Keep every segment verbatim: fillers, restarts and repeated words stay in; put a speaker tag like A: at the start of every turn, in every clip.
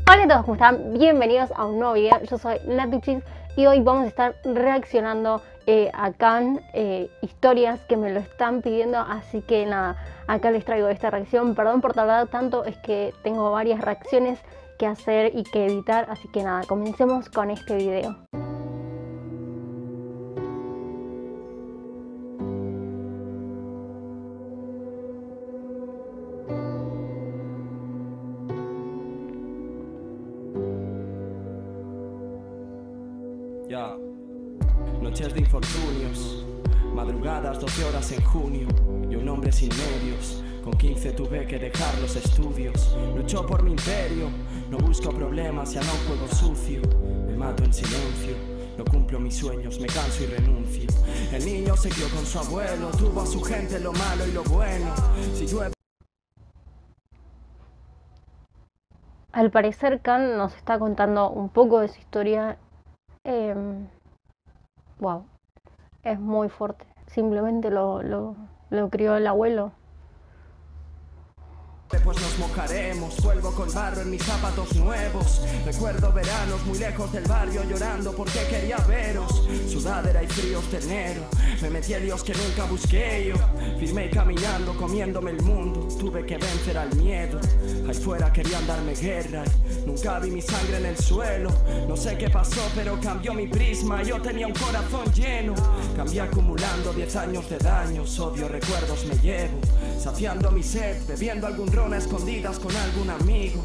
A: Hola a todos, ¿cómo están? Bienvenidos a un nuevo video. Yo soy Natuchis y hoy vamos a estar reaccionando eh, a Can, eh, historias que me lo están pidiendo, así que nada, acá les traigo esta reacción. Perdón por tardar tanto, es que tengo varias reacciones que hacer y que editar, así que nada, comencemos con este video.
B: Ya, noches de infortunios, madrugadas doce horas en junio, y un hombre sin medios. Con quince tuve que dejar los estudios. Lucho por mi imperio, no busco problemas, ya no juego sucio. Me mato en silencio, no cumplo mis sueños, me canso y renuncio. El niño se crió con su abuelo, tuvo a su gente lo malo y lo bueno. Si llueve...
A: Al parecer Can nos está contando un poco de su historia. Eh, wow, es muy fuerte. Simplemente lo, lo, lo crió el abuelo.
B: Pues nos mojaremos, vuelvo con barro en mis zapatos nuevos. Recuerdo veranos muy lejos del barrio llorando porque quería veros. Sudadera y fríos de enero, me metí en líos que nunca busqué yo. Firmé caminando, comiéndome el mundo, tuve que vencer al miedo. Ahí fuera querían darme guerra y nunca vi mi sangre en el suelo. No sé qué pasó pero cambió mi prisma, yo tenía un corazón lleno. Cambié acumulando diez años de daños, odio recuerdos me llevo. Saciando mi sed, bebiendo algún ron a escondidas con algún amigo.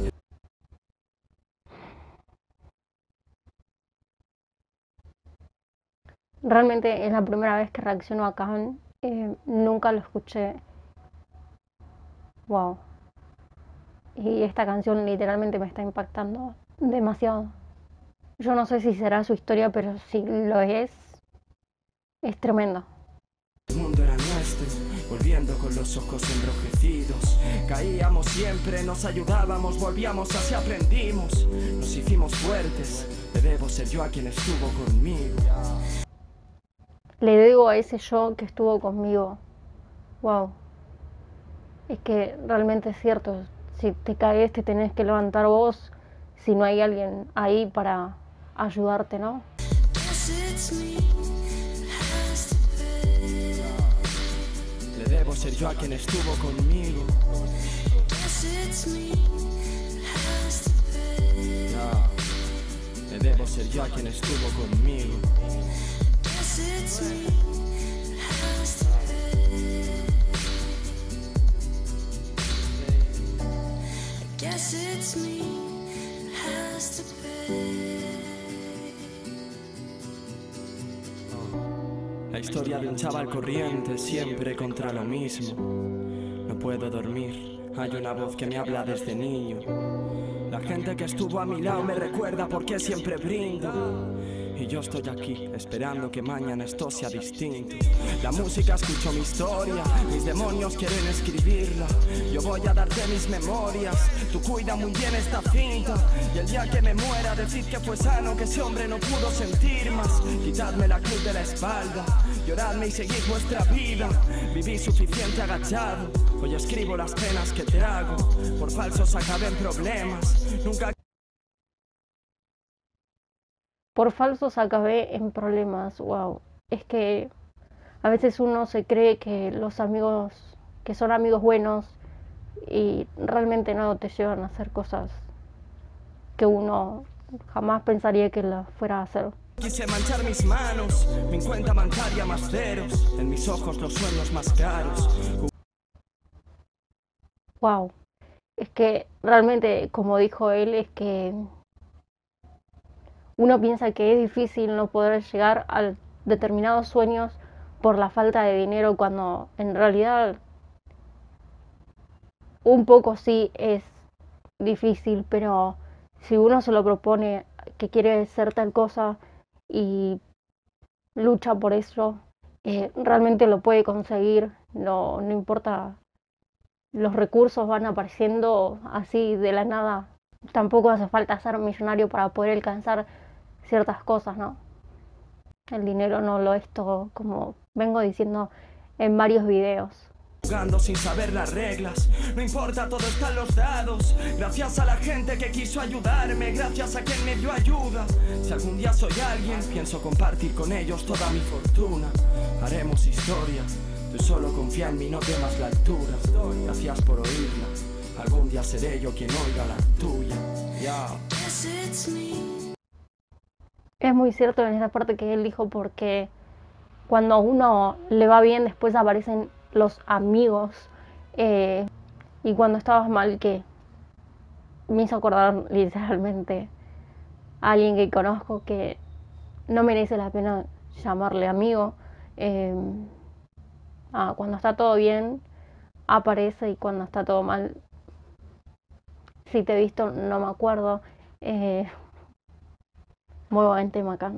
A: Realmente es la primera vez que reacciono a Can, eh, nunca lo escuché. Wow. Y esta canción literalmente me está impactando demasiado. Yo no sé si será su historia, pero si lo es, es tremendo.
B: El mundo era nuestro, volviendo con los ojos enrojecidos. Caíamos siempre, nos ayudábamos, volvíamos, así aprendimos. Nos hicimos fuertes, le debo ser yo a quien estuvo conmigo.
A: Le debo a ese yo que estuvo conmigo. Wow. Es que realmente es cierto. Si te caes te tenés que levantar vos, si no hay alguien ahí para ayudarte, ¿no?
B: Le debo ser yo a quien estuvo conmigo. No, le debo ser yo a quien estuvo conmigo. La historia de un chaval corriente, siempre contra lo mismo. No puedo dormir, hay una voz que me habla desde niño. La gente que estuvo a mi lado me recuerda porque siempre brindo. Y yo estoy aquí, esperando que mañana esto sea distinto. La música escucho mi historia, mis demonios quieren escribirla. Yo voy a darte mis memorias, tú cuida muy bien esta cinta. Y el día que me muera, decid que fue sano, que ese hombre no pudo sentir más. Quitadme la cruz de la espalda, lloradme y seguid vuestra vida. Viví suficiente agachado, hoy escribo las penas que trago. Por falsos acabé en problemas, nunca...
A: Por falsos acabé en problemas. Wow. Es que a veces uno se cree que los amigos, que son amigos buenos, y realmente no te llevan a hacer cosas que uno jamás pensaría que las fuera a hacer.
B: Quise manchar mis manos, mi cuenta bancaria más ceros, en mis ojos los sueños más caros.
A: Wow. Es que realmente, como dijo él, es que uno piensa que es difícil no poder llegar a determinados sueños por la falta de dinero, cuando en realidad un poco sí es difícil, pero si uno se lo propone, que quiere ser tal cosa y lucha por eso, eh, realmente lo puede conseguir. No, no importa, los recursos van apareciendo así de la nada. Tampoco hace falta ser millonario para poder alcanzar ciertas cosas, ¿no? El dinero no lo es todo, como vengo diciendo en varios videos.
B: jugando sin saber las reglas. No importa, todo está en los dados. Gracias a la gente que quiso ayudarme, gracias a quien me dio ayuda. Si algún día soy alguien, pienso compartir con ellos toda mi fortuna. Haremos historia, tú solo confía en mí, no temas la altura. Gracias por oírla, algún día seré yo quien oiga la tuya. Yeah.
A: Es muy cierto en esa parte que él dijo, porque cuando a uno le va bien, después aparecen los amigos. Eh, y cuando estabas mal, que me hizo acordar literalmente a alguien que conozco que no merece la pena llamarle amigo. Eh, ah, cuando está todo bien, aparece, y cuando está todo mal, si te he visto, no me acuerdo. Eh, muy buen tema acá.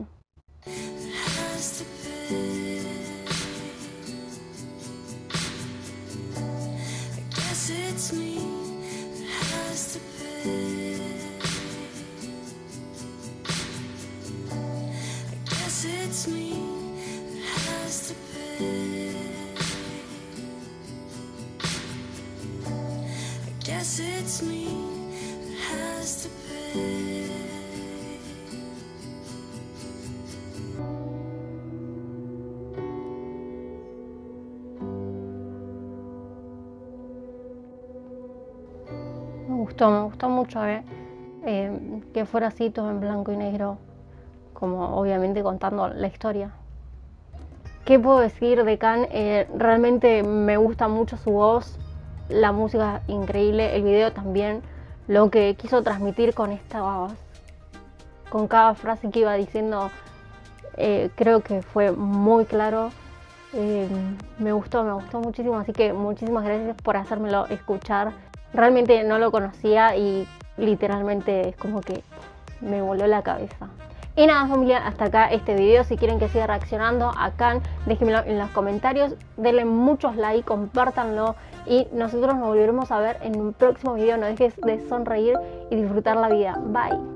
A: Me gustó, me gustó mucho eh, eh, que fuera así, todo en blanco y negro, como obviamente contando la historia. ¿Qué puedo decir de Can? Eh, realmente me gusta mucho su voz, la música increíble, el video también, lo que quiso transmitir con estas, con cada frase que iba diciendo, eh, creo que fue muy claro. Eh, me gustó, me gustó muchísimo, así que muchísimas gracias por hacérmelo escuchar. Realmente no lo conocía y literalmente es como que me voló la cabeza. Y nada, familia, hasta acá este video. Si quieren que siga reaccionando a Can, déjenmelo en los comentarios, denle muchos likes, compártanlo, y nosotros nos volveremos a ver en un próximo video. No dejes de sonreír y disfrutar la vida. Bye.